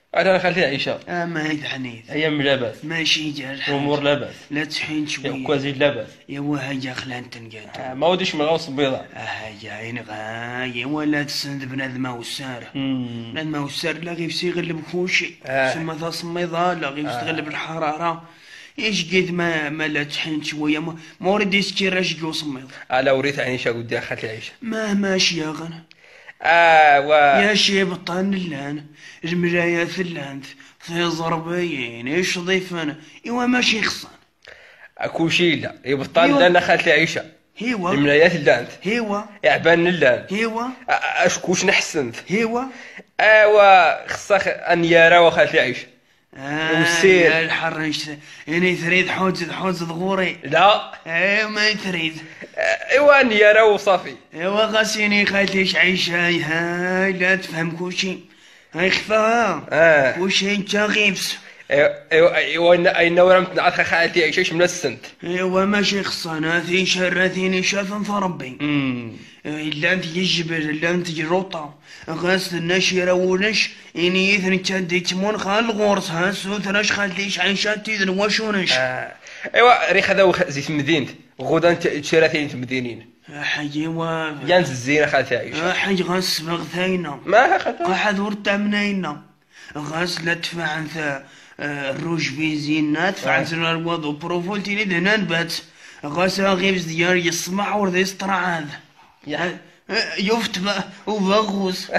انا خالتي عيشه. ما يدعنيت. ايام لاباس. ماشي جرح. الامور لاباس. لا تحين شويه. كوازي لاباس. يا وهاجا خلان تنقاد. ما وديش من غوص بيضاء. هاجا عين غاية ولا تسند بنادم وسار. بنادم وسار لا غير يغلب كلشي. ثم ذا صميضة لا غير تغلب الحرارة. ايش قد ما لا تحين شويه ما ورد يسكر اش جو صميض. لا وريت عيشه قدام خالتي عيشه. ما ماشي يا غنى. يا شيب الطن اللان المرايات اللانت في ضربين ايش ضيفنا ايوا ماشي خصان. كل شيء لا يبطل لنا خالتي عيشه. هيوا المرايات اللانت. هيوا يعبان اللان. هيوا اشكوش نحسنت. هيوا خصك ان يرى وخالتي عيشه. والسير الحرش يعني تريد حوز ضغوري. لا ما تريد. ايوا ان يرى وصافي. ايوا غاسيني خالتيش عيشه هاي لا تفهم كلشي. هاي خفاها كلشي انت غيبس. ايوا اين ورمت نعرف خالتي عيشه من السنت. ايوا ماشي خصانا ثين شراتيني شافن فربي. الا انت يجبر الا انت جروطه غاس الناشيره ونش اني يثن كان ديتمون خال غورس هاسو ثناش خالتيش عيشات تيذن واشونش. ايوا ريخ هذا زيت مدينت غدا تشراتين مدينين. حاجي و يانت الزينه خالتي عيشه. حاج غاس بغ ثاينا ما خاطر قاعد ورتا منينا غاس لا تدفع انت الروج بيزين تدفع انت الوضو بروفولتي لدهنان بات غاس غيبز ديار يسمع ورد يسطرع هذا يفت وبغوص.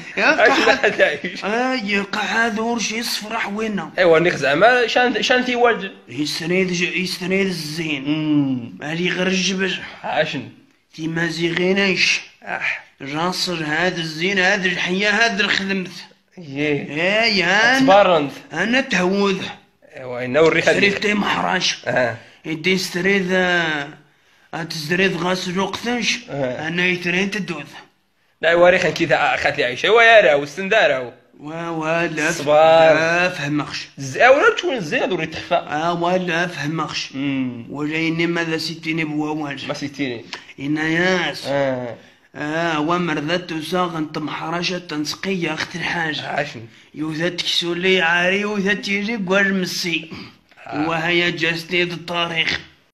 يقعد ورش يصفرح وينا. ايوا نيخ زعما شان تي والد يستنيد الزين. مالي غير الجبر. عاشن تي مازيغيناش. جاصر هذا الزين هذا الحياة هذا الخدمت. يا تبارنت انا تهوذ. ايوا نوري خدمت. سريفتي محراش. يدي ستريد تزريد غاس الوقتنش. انا يترين تدوذ. لا يوريخ كذا خالتي عيشه ويا راو السندارو ولا صبار فهمخش. ولا تكون زين وري تخفى. ولا فهمخش. ولا اني ماذا سيتيني بواواج. ما سيتيني إنا ياس. ومرضت وساغن تمحرشة تنسقية أخت الحاج. عاشن يوذت كسولي عاري وذات يجي قرمسي. وهي جسدي الطاريخ.